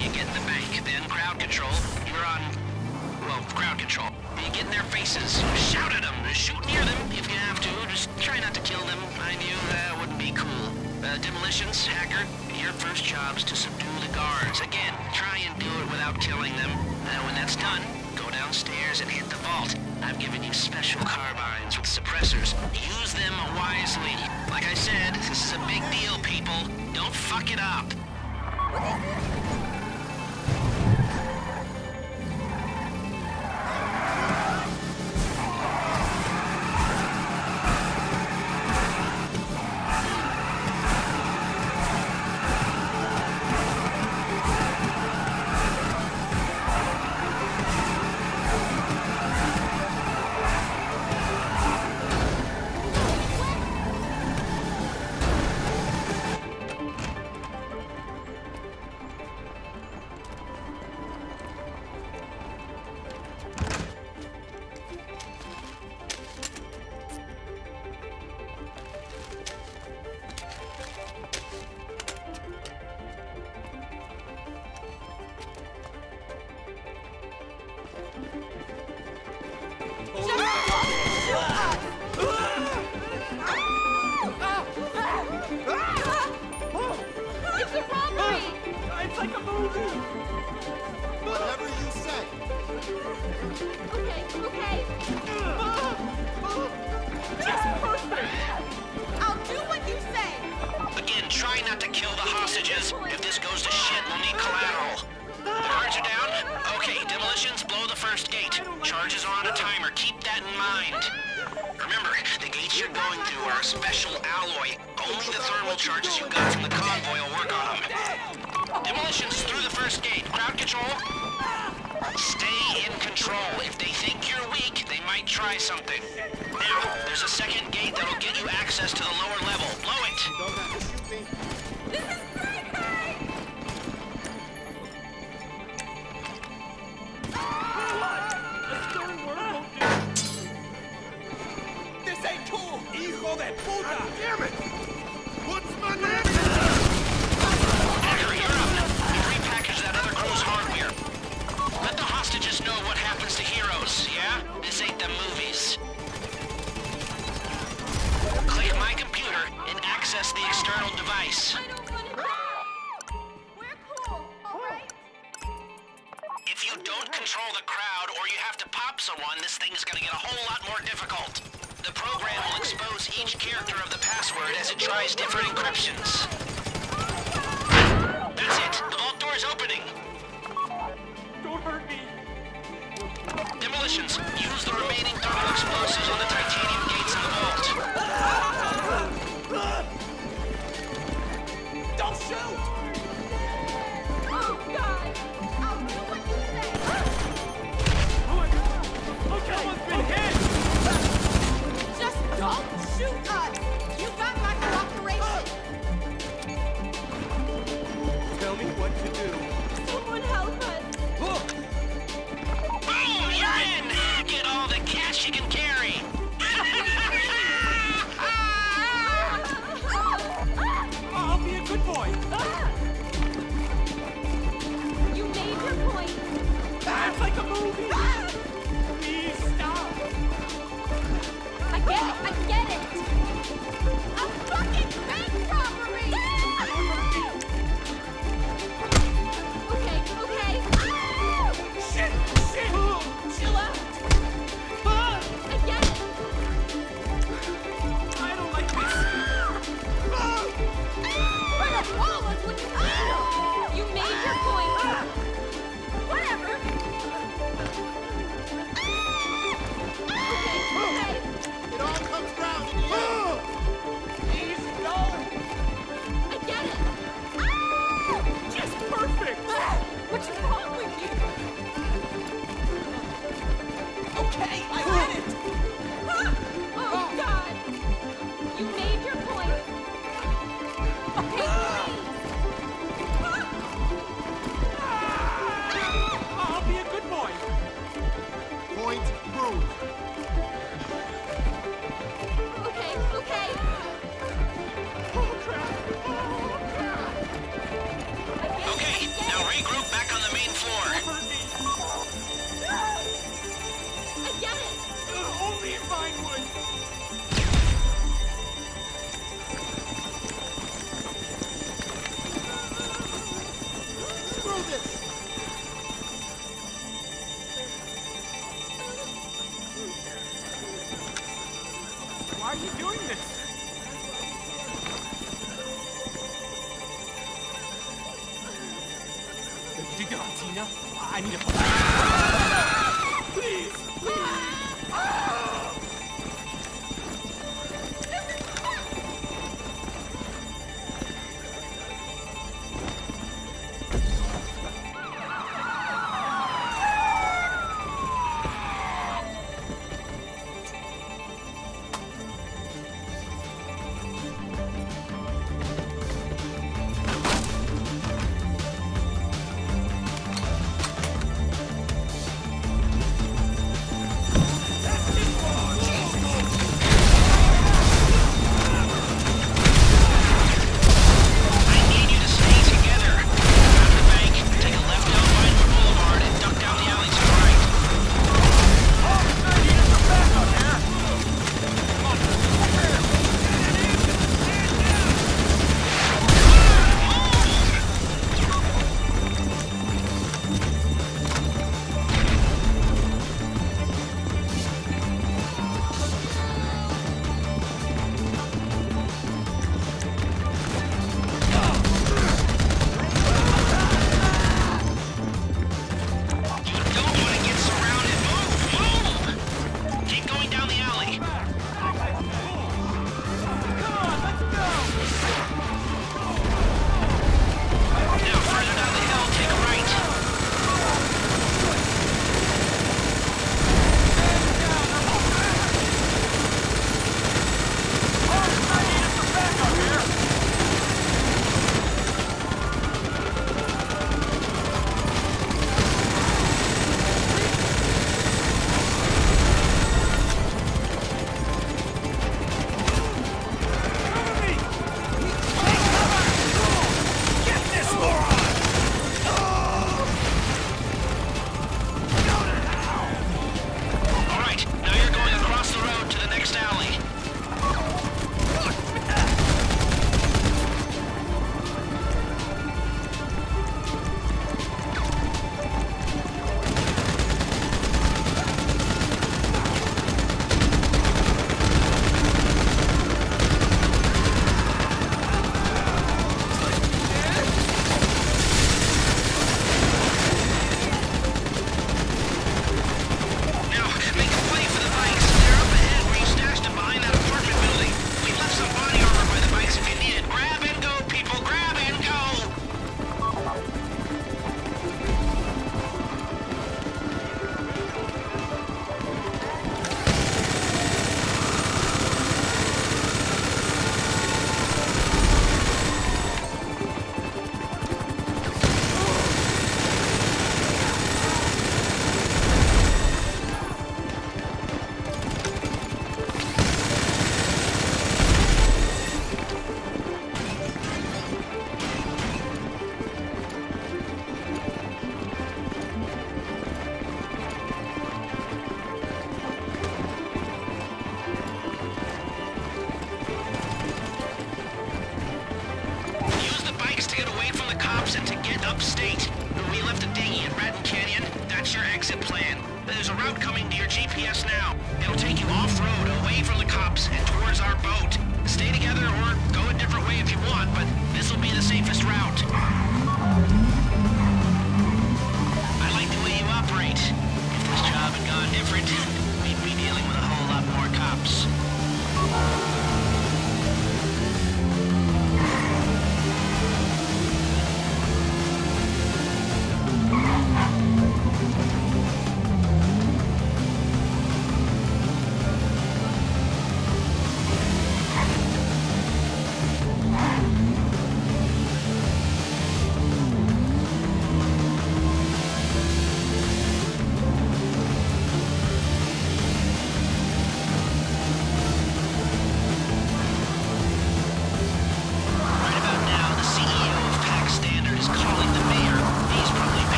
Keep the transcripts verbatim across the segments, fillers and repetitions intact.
You get in the bank, then crowd control. You're on, well, crowd control. You get in their faces, shout at them, shoot near them if you have to. Just try not to kill them. Mind you, that wouldn't be cool. Uh, demolitions, Hacker, your first job's to subdue the guards. Again, try and do it without killing them. Uh, when that's done, go downstairs and hit the vault. I've given you special carbines with suppressors. Use them wisely. Like I said, this is a big deal, people. Don't fuck it up. If this goes to shit, we'll need collateral. The guards are down? Okay, demolitions, blow the first gate. Charges are on a timer. Keep that in mind. Remember, the gates you're going through are a special alloy. Only the thermal charges you got from the convoy will work on them. Demolitions through the first gate. Crowd control? Stay in control. If they think you're weak, they might try something. Now, there's a second gate that'll get you access to the lower level. Blow it! This is crazy! This ain't cool! Hijo de puta! Damn it! What's my name? Hacker, you're up. You repackage that other crew's hardware. Let the hostages know what happens to heroes, yeah? This ain't the movies. Click my computer and access the external device. I don't want to die! We're cool, alright? If you don't control the crowd or you have to pop someone, this thing is gonna get a whole lot more difficult. The program will expose each character of the password as it tries different encryptions. That's it! The vault door is opening! Don't hurt me! Demolitions, use the remaining thermal explosives on the titanium gates in the vault. Don't shoot! Oh, God! I'll do what you say! Okay, someone's been hit! Just don't shoot us! You got my cooperation! Tell me what to do. Someone help us! Look! Boom! You're in! Get all the cash you can carry! I'll be a good boy! You made your point! That's like a movie! Please stop! I get it! I get it! A fucking bank robbery! Okay, okay. Shit! Shit! Chill out! Ah! I get it! I don't like this! Ah! What a wall is what you You made your point! Whatever! regroup back on the main floor. I get it! Uh, only in Vinewood. Screw this. Why are you doing this? Did you get on Tina? I need a please, please.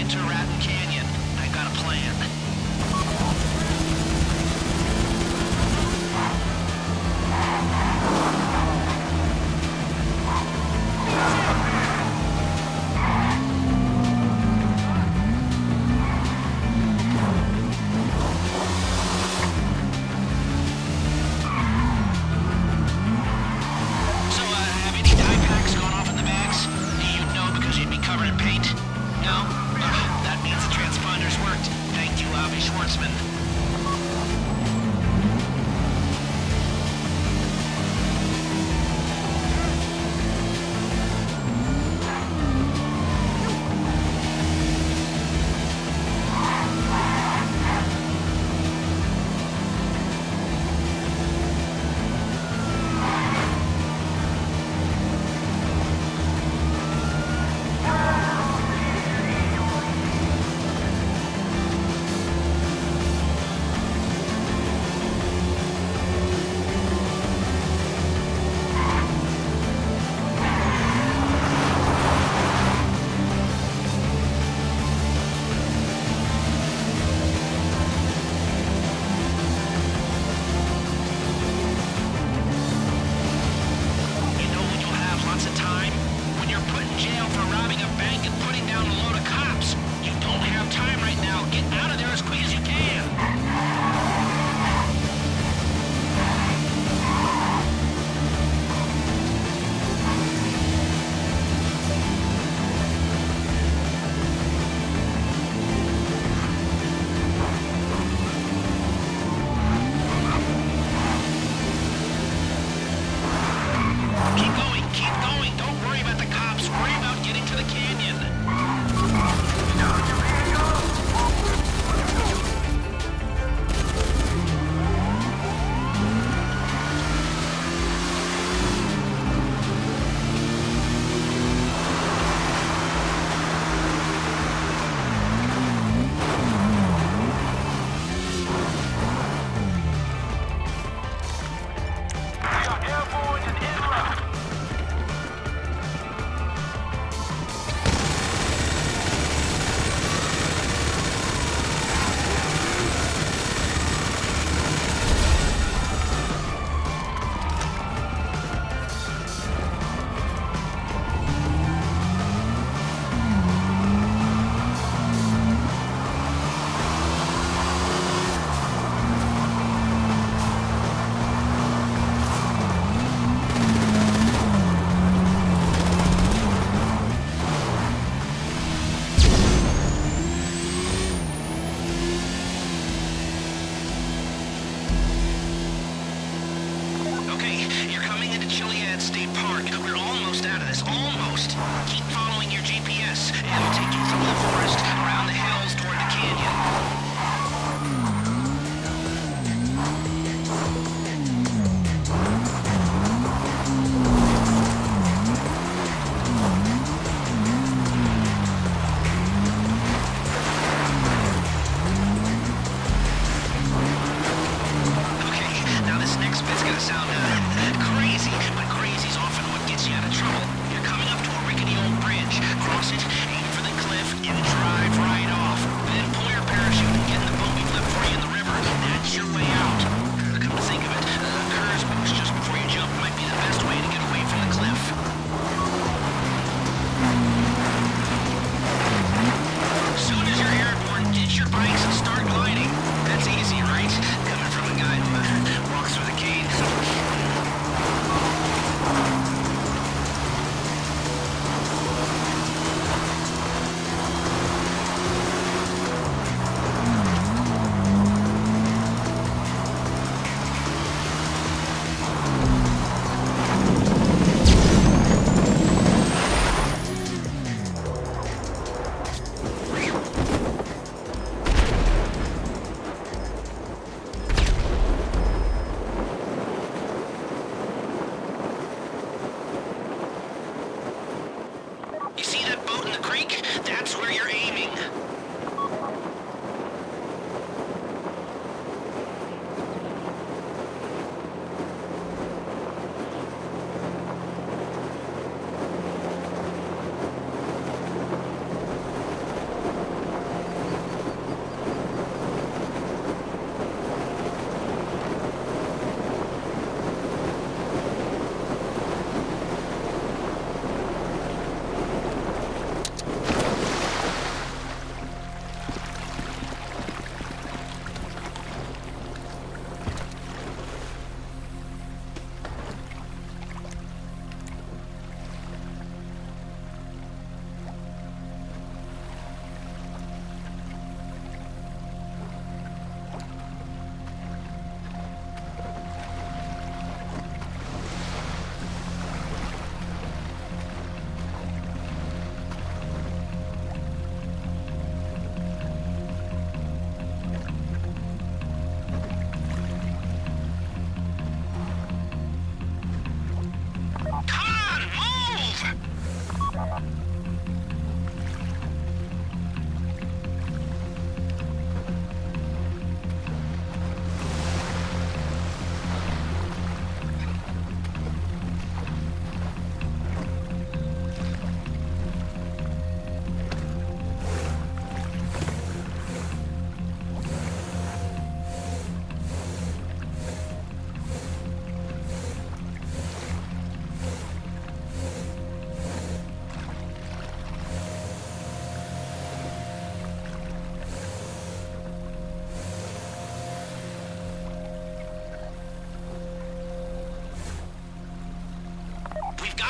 enter Raton Canyon. I got a plan. So, uh, have any dye packs gone off in the bags? You'd know because you'd be covered in paint. No? Ugh, that means the transponders worked. Thank you, Avi Schwartzman. You know when you'll have lots of time? When you're put in jail for robbing a bank and putting down a load of cops. You don't have time right now. Get out of there as quick as you can. Keep going, keep going. Don't worry about the cops. Worry about getting to the canyon. Okay, you're coming into Chiliad State Park. We're almost out of this. Almost. Keep following your G P S. It'll take you through the forest, around the hills, toward the canyon. Okay, now this next bit's gonna sound uh, crazy, but crazy's often what gets you out of trouble. You're coming up to a rickety old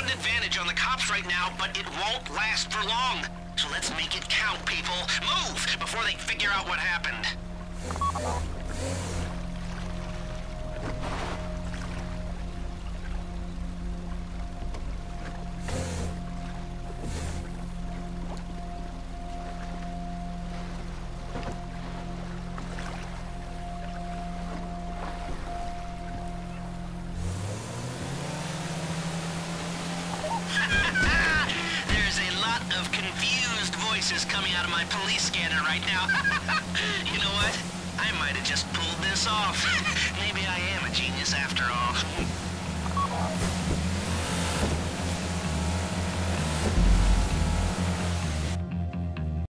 an advantage on the cops right now, but it won't last for long. So let's make it count, people. Move before they figure out what happened. Of confused voices coming out of my police scanner right now. You know what? I might have just pulled this off. Maybe I am a genius after all.